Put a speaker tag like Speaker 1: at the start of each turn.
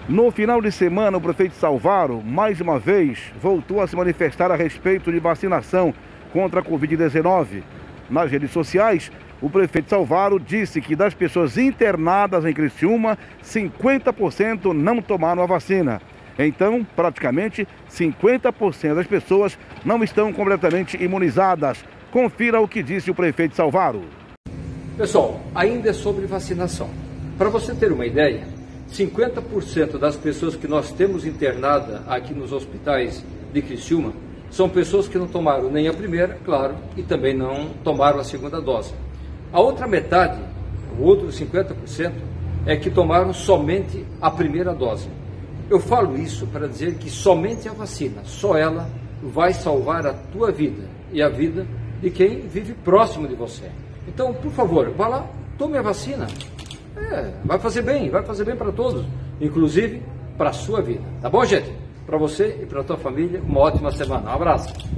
Speaker 1: No final de semana, o prefeito Salvaro, mais uma vez, voltou a se manifestar a respeito de vacinação contra a Covid-19. Nas redes sociais, o prefeito Salvaro disse que das pessoas internadas em Criciúma, 50% não tomaram a vacina. Então, praticamente 50% das pessoas não estão completamente imunizadas. Confira o que disse o prefeito Salvaro.
Speaker 2: Pessoal, ainda é sobre vacinação. Para você ter uma ideia, 50% das pessoas que nós temos internada aqui nos hospitais de Criciúma são pessoas que não tomaram nem a primeira, claro, e também não tomaram a segunda dose. A outra metade, o outro 50%, é que tomaram somente a primeira dose. Eu falo isso para dizer que somente a vacina, só ela, vai salvar a tua vida e a vida de quem vive próximo de você. Então, por favor, vá lá, tome a vacina. Vai fazer bem para todos, inclusive para a sua vida. Tá bom, gente? Para você e para a tua família, uma ótima semana. Um abraço.